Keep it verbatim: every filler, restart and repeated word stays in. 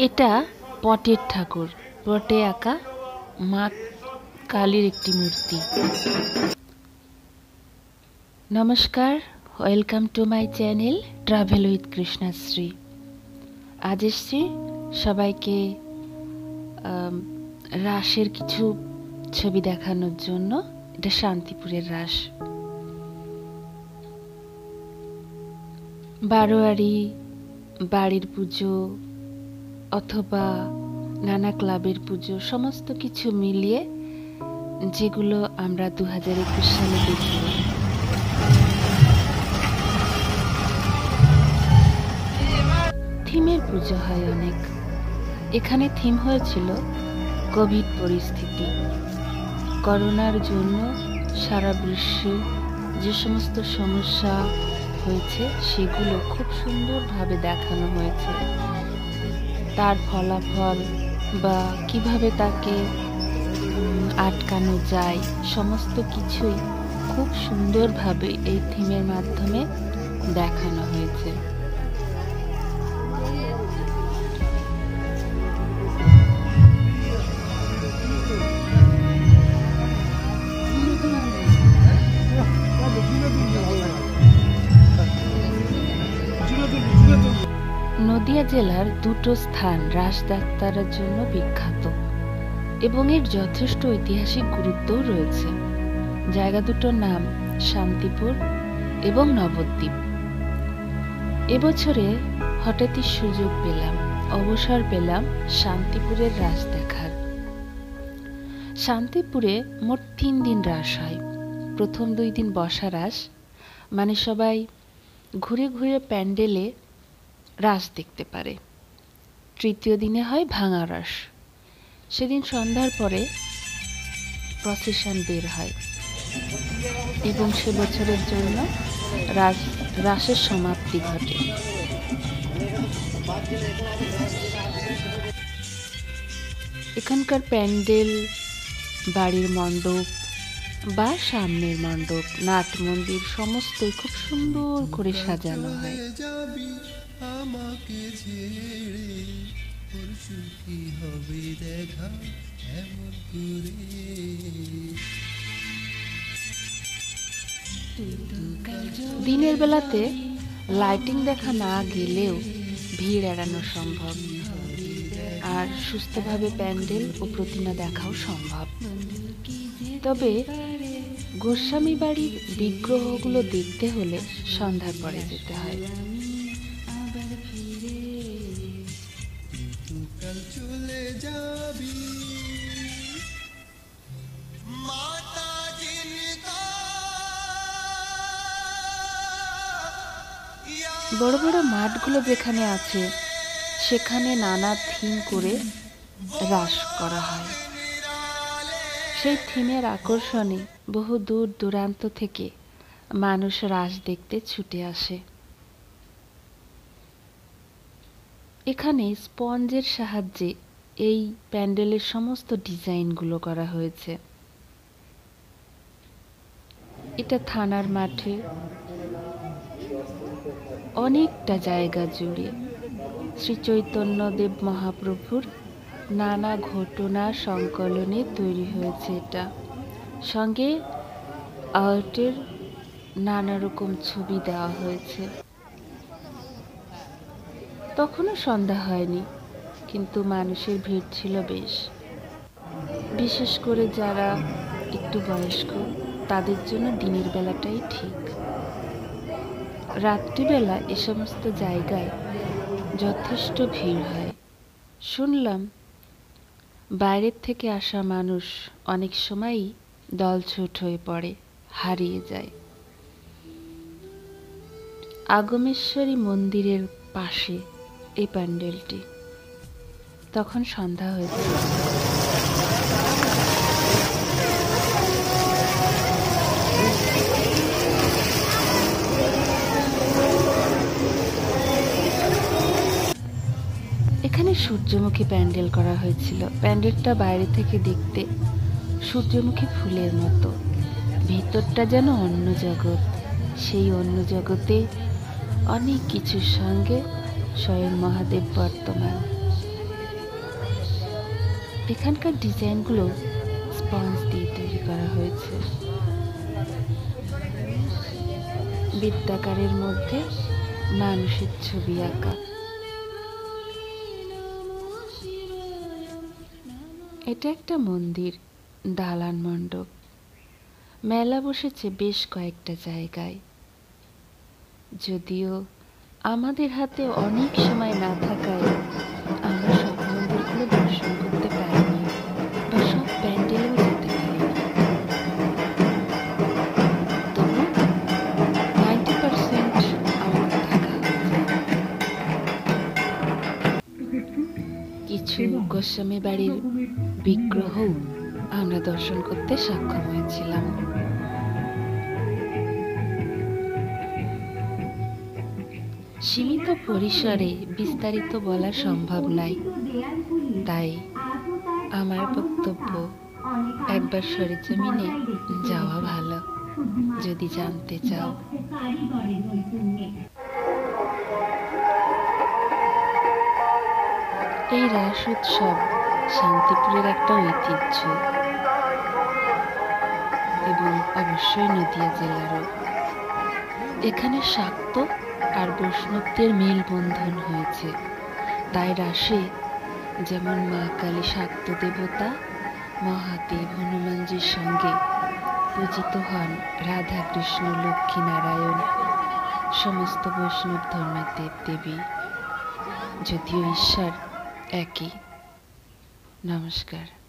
এটা পটের ঠাকুর, পটে আঁকা মা কালীর একটি মূর্তি। নমস্কার, welcome to my channel travel with Krishnashree. আজ এসছি সবাইকে রাসের কিছু ছবি দেখানোর জন্য। এটা শান্তিপুরের রাস। বারোয়ারি, বাড়ির পুজো অথবা নানা ক্লাবের পুজো, সমস্ত কিছু মিলিয়ে যেগুলো আমরা দু হাজার একুশ সালে দেখি। থিমের পুজো হয় অনেক। এখানে থিম হয়েছিল কোভিড পরিস্থিতি। করোনার জন্য সারা বিশ্বে যে সমস্ত সমস্যা হয়েছে সেগুলো খুব সুন্দরভাবে দেখানো হয়েছে। তার ফলাফল বা কিভাবে তাকে আটকানো যায়, সমস্ত কিছুই খুব সুন্দরভাবে এই থিমের মাধ্যমে দেখানো হয়েছে। নদিয়া জেলার দুটো স্থান রাসযাত্রার জন্য বিখ্যাত এবং এর যথেষ্ট ঐতিহাসিক গুরুত্বও রয়েছে। জায়গা দুটোর নাম শান্তিপুর এবং নবদ্বীপ। এবছরে হঠাৎই সুযোগ পেলাম, অবসর পেলাম শান্তিপুরের রাস দেখার। শান্তিপুরে মোট তিন দিন রাস হয়। প্রথম দুই দিন বসা রাস, মানে সবাই ঘুরে ঘুরে প্যান্ডেলে রাস দেখতে পারে। তৃতীয় দিনে হয় ভাঙা রাস। সেদিন সন্ধ্যার পরে প্রসেশন বের হয় এবং সে বছরের জন্য রাস রাসের সমাপ্তি ঘটে। এখানকার প্যান্ডেল, বাড়ির মণ্ডপ বা সামনের মণ্ডপ, নাট মন্দির সমস্তই খুব সুন্দর করে সাজানো হয়। আমাকে ছেড়ে পরশু কি হবে দেখা এমন করে। দিনের বেলাতে লাইটিং দেখা না গেলেও ভিড় এড়ানো সম্ভব, আর সুস্থভাবে প্যান্ডেল ও প্রতিমা দেখাও সম্ভব। তবে গোস্বামী বাড়ির বিগ্রহগুলো দেখতে হলে সন্ধ্যার পরে যেতে হয়। বড় বড় মাঠগুলো যেখানে আছে সেখানে নানা থিম করে রাস করা হয়। সেই থিমের আকর্ষণে বহু দূর দূরান্ত থেকে মানুষ রাস দেখতে ছুটে আসে। এখানে স্পঞ্জের সাহায্যে এই প্যান্ডেলের সমস্ত ডিজাইনগুলো করা হয়েছে। এটা থানার মাঠে অনেকটা জায়গা জুড়ে শ্রী চৈতন্যদেব মহাপ্রভুর নানা ঘটনা সংকলনে তৈরি হয়েছে এটা। সঙ্গে আর্টের নানা রকম ছবি দেওয়া হয়েছে। তখনও সন্ধ্যা হয়নি, কিন্তু মানুষের ভিড় ছিল বেশ। বিশেষ করে যারা একটু বয়স্ক তাদের জন্য দিনের বেলাটাই ঠিক। রাত্রিবেলা এ সমস্ত জায়গায় যথেষ্ট ভিড় হয়। শুনলাম বাইরের থেকে আসা মানুষ অনেক সময়ই দলছুট হয়ে পড়ে, হারিয়ে যায়। আগমেশ্বরী মন্দিরের পাশে এই প্যান্ডেলটি। তখন সন্ধ্যা হয়েছে। এখানে সূর্যমুখী প্যান্ডেল করা হয়েছিল। প্যান্ডেলটা বাইরে থেকে দেখতে সূর্যমুখী ফুলের মতো, ভিতরটা যেন অন্য জগৎ। সেই অন্য জগতে অনেক কিছুর সঙ্গে স্বয়ং মহাদেব বর্তমান। এখানকার ডিজাইনগুলো স্পঞ্জ দিয়ে তৈরি করা হয়েছে। বৃত্তাকারের মধ্যে মানুষের ছবি আঁকা। এটা একটা মন্দির, দালান মণ্ডপ। মেলা বসেছে বেশ কয়েকটা জায়গায়। যদিও আমাদের হাতে অনেক সময় না থাকায় আমরা সব মন্দিরগুলো দর্শন করতে পারিনি বা সব প্যান্ডেলেও যেতে পারিনি। তবু নাইনটি পার্সেন্ট আমাদের থাকা হয়েছে। কিছু গোস্বামী বাড়ির বিগ্রহও আমরা দর্শন করতে সক্ষম হয়েছিলাম। সীমিত পরিসরে বিস্তারিত বলা সম্ভব নয়, তাই আমার বক্তব্য একবার সরেজমিনে যাওয়া ভালো যদি জানতে চাও। এই রাস উৎসব শান্তিপুরের একটা ঐতিহ্য এবং অবশ্যই নদিয়া জেলারও। এখানে শাক্ত আর বৈষ্ণবদের মেলবন্ধন হয়েছে, তাই রাসে যেমন মা কালী শাক্ত দেবতা, মহাদেব হনুমানজির সঙ্গে পূজিত হন রাধা কৃষ্ণ লক্ষ্মী নারায়ণ সমস্ত বৈষ্ণব ধর্মের দেব দেবী, যদিও ঈশ্বর একই। নমস্কার।